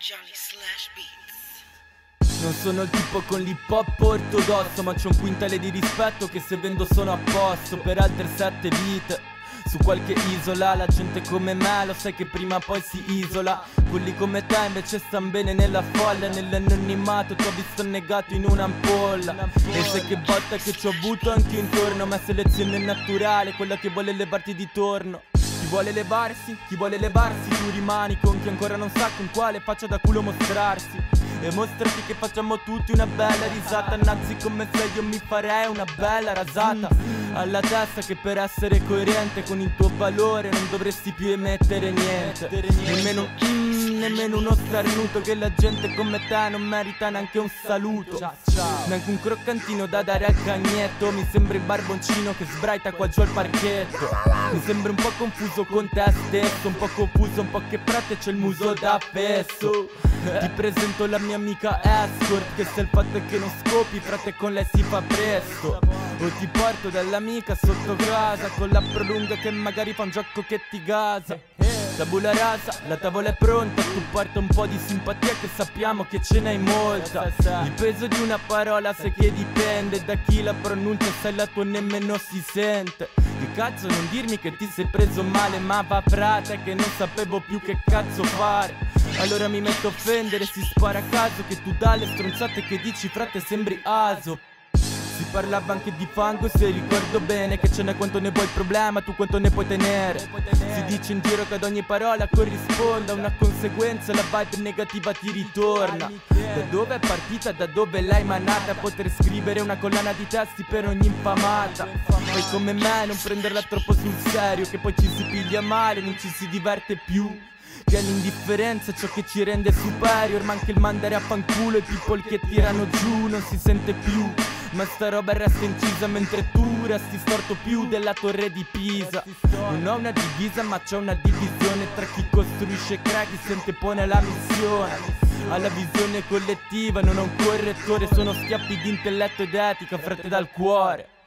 Johnny/Beats. Non sono il tipo con l'hip hop ortodosso, ma c'ho un quintale di rispetto che se vendo sono a posto per altre 7 vite. Su qualche isola la gente come me lo sai che prima o poi si isola. Quelli come te invece stan bene nella folla, nell'anonimato t'ho visto negato in un'ampolla. E sai che botta che ci ho avuto anche intorno, ma selezione naturale, quella che vuole levarti di torno. Chi vuole levarsi, tu rimani con chi ancora non sa con quale faccia da culo mostrarsi. E mostrati che facciamo tutti una bella risata. Nazi come se io mi farei una bella rasata alla testa, che per essere coerente con il tuo valore non dovresti più emettere niente. Nemmeno uno starnuto, che la gente come te non merita neanche un saluto. Neanche un croccantino da dare al cagnetto. Mi sembri barboncino che sbraita qua giù al parchetto. Mi sembri un po' confuso con te stesso, un po' confuso, un po' che frate c'è il muso da fesso. Ti presento la mia amica escort, che se il fatto è che non scopi, frate con lei si fa presto. O ti porto dall'amica sotto casa con la prolunga che magari fa un gioco che ti gasa. Tabula rasa, la tavola è pronta, tu porta un po' di simpatia che sappiamo che ce n'hai molta. Il peso di una parola sai che dipende da chi la pronuncia, se la tua nemmeno si sente. Che cazzo non dirmi che ti sei preso male, ma va frate che non sapevo più che cazzo fare. Allora mi metto a offendere, si spara a caso che tu dalle stronzate che dici frate sembri aso. Si parlava anche di fango se ricordo bene, che ce n'è quanto ne vuoi il problema, tu quanto ne puoi tenere. Si dice in giro che ad ogni parola corrisponda una conseguenza, la vibe negativa ti ritorna. Da dove è partita, da dove l'hai manata, poter scrivere una collana di testi per ogni infamata. Fai come me, non prenderla troppo sul serio, che poi ci si piglia male, non ci si diverte più. Che è l'indifferenza ciò che ci rende superior, ma anche il mandare a fanculo i people che tirano giù non si sente più. Ma sta roba resta incisa mentre tu resti storto più della torre di Pisa. Non ho una divisa ma c'è una divisione tra chi costruisce e crea, chi si antepone alla missione, alla visione collettiva. Non ho un correttore, sono schiaffi di intelletto ed etica, frate dal cuore.